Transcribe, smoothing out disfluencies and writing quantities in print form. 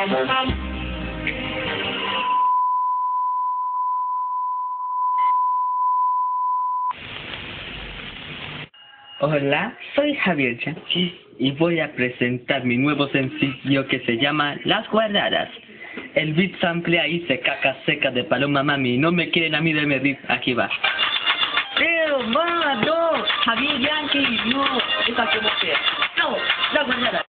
Hola, soy Javier Yanchi y voy a presentar mi nuevo sencillo que se llama Las Guardadas. El beat sample ahí se caca seca de Paloma Mami, no me quieren a mí de medir, aquí va. No, Javier Yankee, no, esa como sea. No, Las Guardadas.